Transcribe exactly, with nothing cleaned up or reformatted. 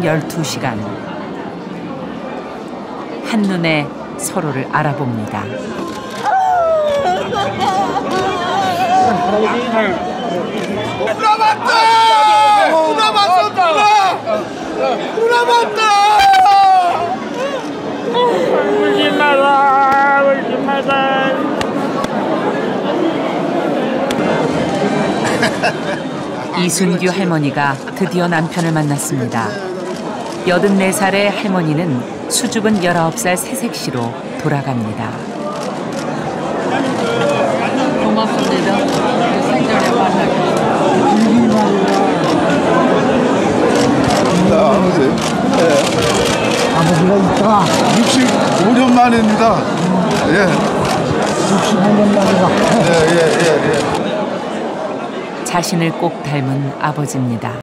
열두 시간. 한눈에 서로를 알아봅니다. 누나 맞다! 누나 맞다! 누나! 누나 맞다! 울지 마라, 울지 마라. 이순규 할머니가 드디어 남편을 만났습니다. 여든네 살의 할머니는 수줍은 열아홉 살 새색시로 돌아갑니다. 고맙습니다. 생전에 만나게. 아버지가 있다. 육십오 년 만입니다. 예. 육십오 년 만이다. 예, 예, 예, 예. 자신을 꼭 닮은 아버지입니다.